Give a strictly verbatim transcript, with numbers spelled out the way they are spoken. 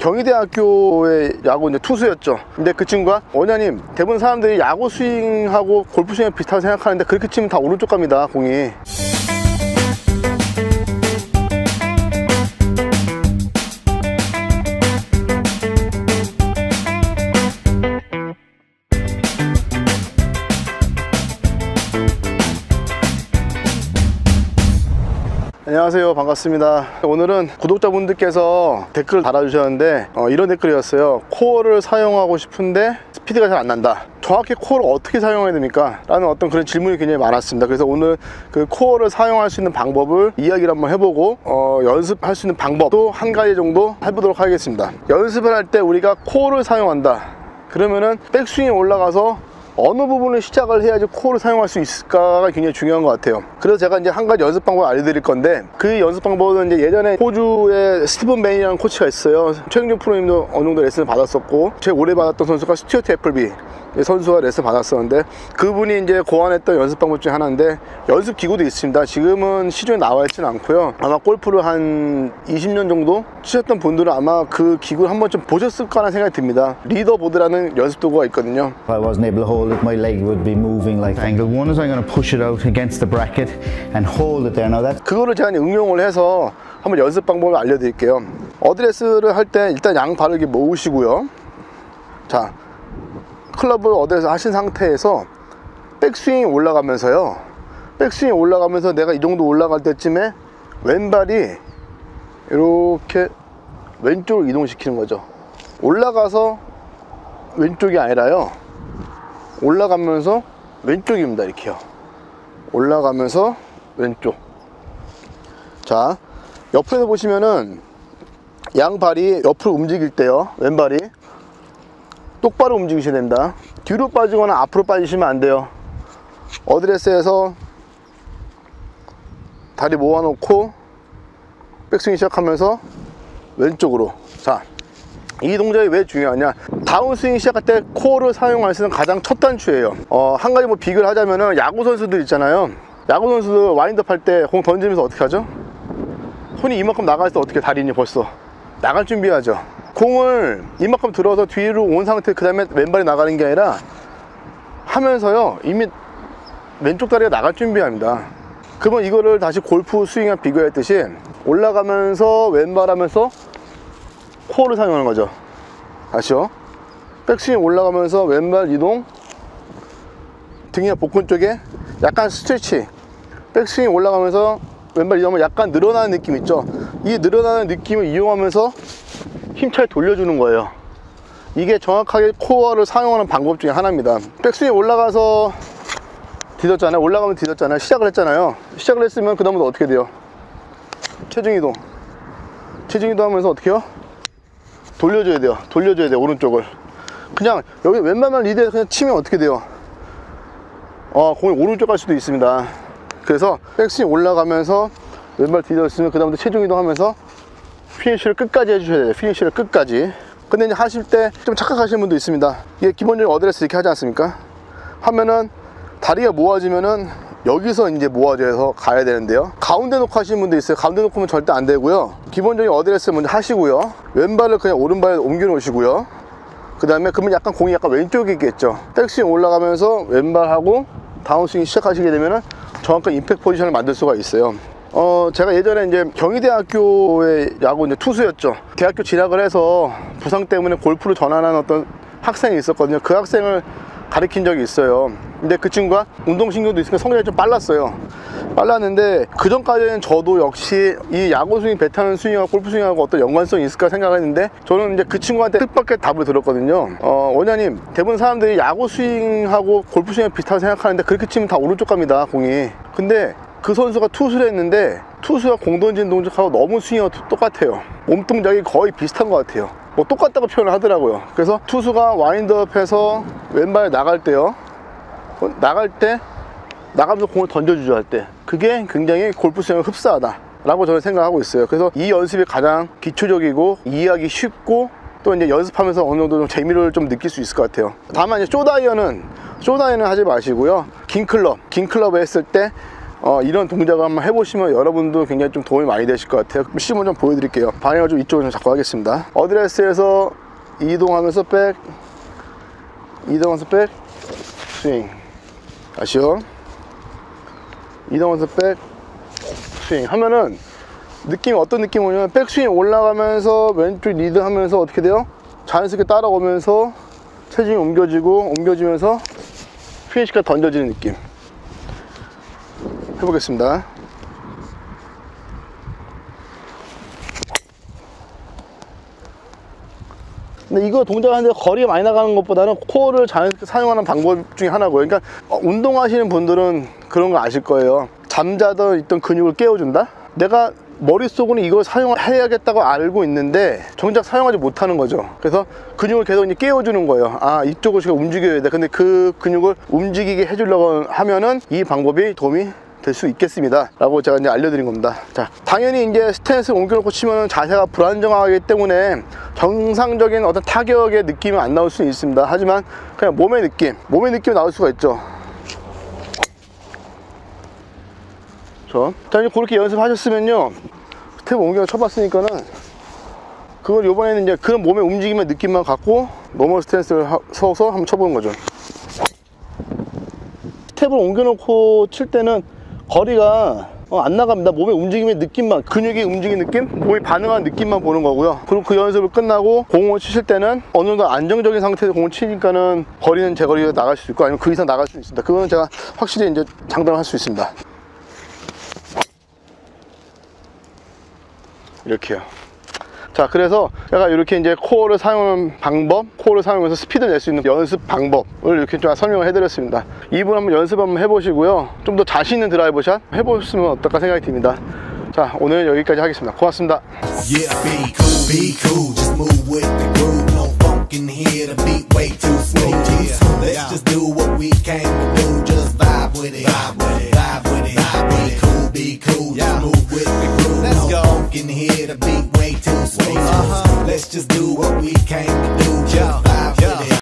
경희대학교의 야구 이제 투수였죠. 근데 그 친구가 원장님, 대부분 사람들이 야구 스윙하고 골프 스윙이 비슷하다고 생각하는데 그렇게 치면 다 오른쪽 갑니다, 공이. 안녕하세요, 반갑습니다. 오늘은 구독자분들께서 댓글을 달아주셨는데 어, 이런 댓글이었어요. 코어를 사용하고 싶은데 스피드가 잘 안 난다. 정확히 코어를 어떻게 사용해야 됩니까? 라는 어떤 그런 질문이 굉장히 많았습니다. 그래서 오늘 그 코어를 사용할 수 있는 방법을 이야기를 한번 해보고 어, 연습할 수 있는 방법도 한 가지 정도 해보도록 하겠습니다. 연습을 할 때 우리가 코어를 사용한다 그러면은 백스윙이 올라가서 어느 부분을 시작을 해야지 코어를 사용할 수 있을까가 굉장히 중요한 것 같아요. 그래서 제가 이제 한 가지 연습 방법을 알려드릴 건데, 그 연습 방법은 이제 예전에 호주에 스티븐 맨이라는 코치가 있어요. 최경준 프로님도 어느 정도 레슨을 받았었고, 제일 오래 받았던 선수가 스튜어트 애플비 선수가 레슨 받았었는데, 그분이 이제 고안했던 연습 방법 중에 하나인데, 연습 기구도 있습니다. 지금은 시중에 나와 있지는 않고요. 아마 골프를 한 이십 년 정도 치셨던 분들은 아마 그 기구를 한 번쯤 보셨을 거라는 생각이 듭니다. 리더보드라는 연습 도구가 있거든요. I wasn't able to hold it, my leg would be moving like angle. One is I'm going to push it out against the bracket and hold it there. Now that 그거를 제가 응용을 해서 한번 연습 방법을 알려드릴게요. 어드레스를 할 때 일단 양발을 이렇게 모으시고요. 자, 클럽을 어드레스 하신 상태에서 백스윙이 올라가면서요. 백스윙이 올라가면서 내가 이 정도 올라갈 때쯤에 왼발이 이렇게 왼쪽으로 이동시키는 거죠. 올라가서 왼쪽이 아니라요. 올라가면서 왼쪽입니다. 이렇게요. 올라가면서 왼쪽. 자, 옆에서 보시면은 양발이 옆으로 움직일 때요, 왼발이 똑바로 움직이셔야 됩니다. 뒤로 빠지거나 앞으로 빠지시면 안 돼요. 어드레스에서 다리 모아놓고 백스윙 시작하면서 왼쪽으로. 자, 이 동작이 왜 중요하냐, 다운스윙 시작할 때 코어를 사용할 수 있는 가장 첫 단추예요. 어, 한 가지 뭐 비교를 하자면은 야구 선수들 있잖아요. 야구 선수들 와인드업 할 때 공 던지면서 어떻게 하죠? 손이 이만큼 나갈 때 어떻게 다리니 벌써 나갈 준비하죠. 공을 이만큼 들어서 뒤로 온 상태, 그 다음에 왼발이 나가는 게 아니라 하면서요, 이미 왼쪽 다리가 나갈 준비합니다. 그러면 이거를 다시 골프 스윙과 비교했듯이 올라가면서 왼발 하면서 코어를 사용하는 거죠. 아시죠? 백스윙 올라가면서 왼발 이동, 등이나 복근 쪽에 약간 스트레치, 백스윙 올라가면서 왼발 이동하면 약간 늘어나는 느낌 있죠? 이 늘어나는 느낌을 이용하면서 힘차게 돌려주는 거예요. 이게 정확하게 코어를 사용하는 방법 중에 하나입니다. 백스윙 올라가서 디뎠잖아요. 올라가면 디뎠잖아요. 시작을 했잖아요. 시작을 했으면 그 다음부터 어떻게 돼요? 체중 이동. 체중 이동 하면서 어떻게 해요? 돌려줘야 돼요. 돌려줘야 돼요. 오른쪽을. 그냥 여기 왼발만 리드해서 그냥 치면 어떻게 돼요? 어, 공이 오른쪽 갈 수도 있습니다. 그래서 백스윙 올라가면서 왼발 디뎠으면 그 다음부터 체중 이동하면서 피니쉬를 끝까지 해주셔야 돼요. 피니쉬를 끝까지. 근데 이제 하실 때 좀 착각하시는 분도 있습니다. 이게 기본적인 어드레스 이렇게 하지 않습니까? 하면은 다리가 모아지면은 여기서 이제 모아져서 가야 되는데요, 가운데 놓고 하시는 분도 있어요. 가운데 놓고 하면 절대 안 되고요. 기본적인 어드레스 먼저 하시고요. 왼발을 그냥 오른발에 옮겨 놓으시고요. 그 다음에 그러면 약간 공이 약간 왼쪽에 있겠죠. 백스윙 올라가면서 왼발하고 다운스윙 시작하시게 되면은 정확한 임팩트 포지션을 만들 수가 있어요. 어, 제가 예전에 이제 경희대학교의 야구 이제 투수였죠. 대학교 진학을 해서 부상 때문에 골프를 전환한 어떤 학생이 있었거든요. 그 학생을 가르친 적이 있어요. 근데 그 친구가 운동신경도 있으니까 성장이 좀 빨랐어요. 빨랐는데 그 전까지는 저도 역시 이 야구 스윙, 배타는 스윙하고 골프 스윙하고 어떤 연관성이 있을까 생각했는데, 저는 이제 그 친구한테 뜻밖의 답을 들었거든요. 어, 원장님, 대부분 사람들이 야구 스윙하고 골프 스윙이 비슷하다고 생각하는데 그렇게 치면 다 오른쪽 갑니다, 공이. 근데 그 선수가 투수를 했는데 투수가 공 던지는 동작하고 너무 스윙하고 똑같아요. 몸 동작이 거의 비슷한 것 같아요. 뭐 똑같다고 표현을 하더라고요. 그래서 투수가 와인드업해서 왼발 나갈 때요, 나갈 때 나가면서 공을 던져주죠 할 때, 그게 굉장히 골프 스윙을 흡사하다 라고 저는 생각하고 있어요. 그래서 이 연습이 가장 기초적이고 이해하기 쉽고 또 이제 연습하면서 어느 정도 좀 재미를 좀 느낄 수 있을 것 같아요. 다만 이제 쇼다이어는 쇼다이어는 하지 마시고요. 긴 클럽, 긴 클럽에 했을 때 어, 이런 동작을 한번 해보시면 여러분도 굉장히 좀 도움이 많이 되실 것 같아요. 시범을 좀 보여드릴게요. 방향을 좀 이쪽으로 좀 잡고 하겠습니다. 어드레스에서 이동하면서 백, 이동하면서 백, 스윙. 다시요. 이동하면서 백, 스윙 하면은 느낌이 어떤 느낌이 오냐면 백스윙 올라가면서 왼쪽 리드 하면서 어떻게 돼요? 자연스럽게 따라오면서 체중이 옮겨지고 옮겨지면서 피니시가 던져지는 느낌. 해보겠습니다. 근데 이거 동작하는데 거리가 많이 나가는 것보다는 코어를 자연스럽게 사용하는 방법 중에 하나고요. 그러니까 어, 운동하시는 분들은 그런 거 아실 거예요. 잠자던 있던 근육을 깨워준다? 내가 머릿속으로는 이걸 사용해야겠다고 알고 있는데 정작 사용하지 못하는 거죠. 그래서 근육을 계속 이제 깨워주는 거예요. 아, 이쪽을 제가 움직여야 돼. 근데 그 근육을 움직이게 해주려고 하면은 이 방법이 도움이 될 수 있겠습니다 라고 제가 이제 알려드린 겁니다. 자, 당연히 이제 스탠스를 옮겨놓고 치면 자세가 불안정하기 때문에 정상적인 어떤 타격의 느낌이 안 나올 수 있습니다. 하지만 그냥 몸의 느낌 몸의 느낌이 나올 수가 있죠. 자, 이제 그렇게 연습하셨으면요, 스텝 옮겨 쳐봤으니까는 그걸 요번에는 이제 그런 몸의 움직임의 느낌만 갖고 노멀 스탠스를 하, 서서 한번 쳐보는 거죠. 스텝을 옮겨놓고 칠 때는 거리가 어, 안 나갑니다. 몸의 움직임의 느낌만, 근육이 움직이는 느낌, 몸이 반응하는 느낌만 보는 거고요. 그리고 그 연습을 끝나고 공을 치실 때는 어느 정도 안정적인 상태에서 공을 치니까는 거리는 제 거리가 나갈 수 있고 아니면 그 이상 나갈 수 있습니다. 그거는 제가 확실히 이제 장담할 수 있습니다. 이렇게요. 자, 그래서 제가 이렇게 이제 코어를 사용하는 방법, 코어를 사용해서 스피드를 낼 수 있는 연습 방법을 이렇게 좀 설명을 해드렸습니다. 이분 한번 연습 한번 해보시고요. 좀 더 자신 있는 드라이버 샷 해보시면 어떨까 생각이 듭니다. 자, 오늘 여기까지 하겠습니다. 고맙습니다. Yeah, be cool, be cool, just move with the groove. No funk in here, the beat way too smooth. Yeah, let's just do what we came to do. Just vibe with it, vibe with it, vibe with it. Be cool, be cool, just move with the groove. Let's go. No funk in here, the beat way too smooth. Let's just do what we came to do. Just vibe with it.